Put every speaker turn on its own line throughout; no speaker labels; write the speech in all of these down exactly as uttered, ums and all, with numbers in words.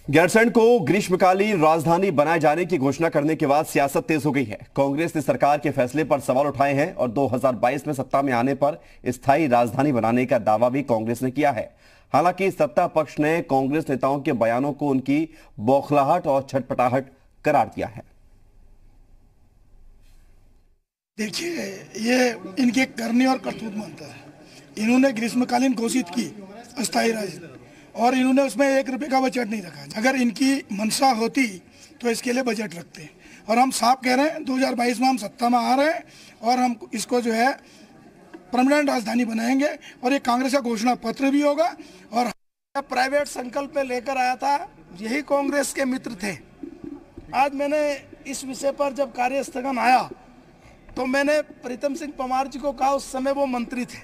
गैरसैंण को ग्रीष्मकालीन राजधानी बनाए जाने की घोषणा करने के बाद सियासत तेज हो गई है। कांग्रेस ने सरकार के फैसले पर सवाल उठाए हैं और दो हज़ार बाईस में सत्ता में आने पर स्थायी राजधानी बनाने का दावा भी कांग्रेस ने किया है। हालांकि सत्ता पक्ष ने कांग्रेस नेताओं के बयानों को उनकी बौखलाहट और छटपटाहट करार दिया है।
देखिए, ये इनके करनी और करतूत मानता है। इन्होंने ग्रीष्मकालीन घोषित की अस्थायी राजधानी और इन्होंने उसमें एक रुपये का बजट नहीं रखा। अगर इनकी मंशा होती तो इसके लिए बजट रखते। और हम साफ कह रहे हैं, दो हज़ार बाईस में हम सत्ता में आ रहे हैं और हम इसको जो है परमानेंट राजधानी बनाएंगे और ये कांग्रेस का घोषणा पत्र भी होगा। और
प्राइवेट संकल्प पे लेकर आया था, यही कांग्रेस के मित्र थे। आज मैंने इस विषय पर जब कार्यस्थगन आया तो मैंने प्रीतम सिंह परमार जी को कहा, उस समय वो मंत्री थे,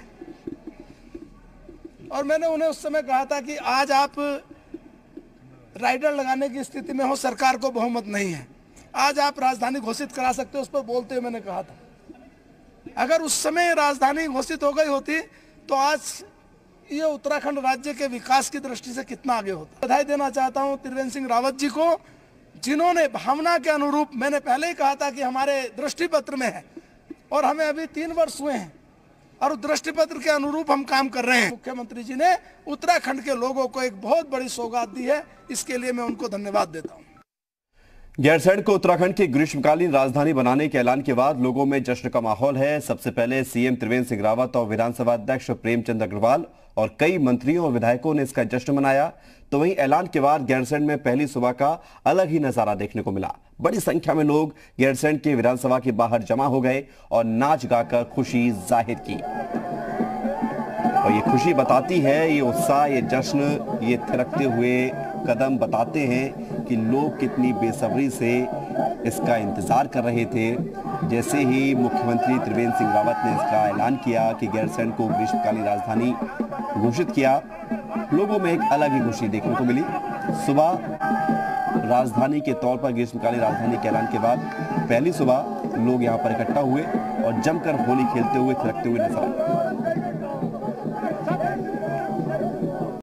और मैंने उन्हें उस समय कहा था कि आज आप राइडर लगाने की स्थिति में हो, सरकार को बहुमत नहीं है, आज आप राजधानी घोषित करा सकते हो। उस पर बोलते हुए मैंने कहा था, अगर उस समय राजधानी घोषित हो गई होती तो आज ये उत्तराखंड राज्य के विकास की दृष्टि से कितना आगे होता। बधाई देना चाहता हूं त्रिवेंद्र सिंह रावत जी को, जिन्होंने भावना के अनुरूप, मैंने पहले ही कहा था कि हमारे दृष्टि पत्र में है और हमें अभी तीन वर्ष हुए हैं और दृष्टि पत्र के अनुरूप हम काम कर रहे हैं। मुख्यमंत्री जी ने उत्तराखंड के लोगों को एक बहुत बड़ी सौगात दी है, इसके लिए मैं उनको धन्यवाद देता हूं।
गैरसैंण को उत्तराखंड की ग्रीष्मकालीन राजधानी बनाने के ऐलान के बाद लोगों में जश्न का माहौल है। सबसे पहले सीएम त्रिवेंद्र सिंह रावत और विधानसभा अध्यक्ष प्रेमचंद अग्रवाल और कई मंत्रियों और विधायकों ने इसका जश्न मनाया। तो वहीं ऐलान के बाद गैरसैंण में पहली सुबह का अलग ही नजारा देखने को मिला। बड़ी संख्या में लोग गैरसैंण के विधानसभा के बाहर जमा हो गए और नाच गाकर खुशी जाहिर की। और ये खुशी बताती है, ये उत्साह, ये जश्न, ये थिरकते हुए कदम बताते हैं कि लोग कितनी बेसब्री से इसका इंतजार कर रहे थे। जैसे ही मुख्यमंत्री त्रिवेंद्र सिंह रावत ने इसका ऐलान किया कि गैरसैंण को ग्रीष्मकालीन राजधानी घोषित किया, लोगों में एक अलग ही खुशी देखने को मिली। सुबह राजधानी के तौर पर ग्रीष्मकालीन राजधानी के ऐलान के बाद पहली सुबह लोग यहां पर इकट्ठा हुए और जमकर होली खेलते हुए, थिरकते हुए नजर आए।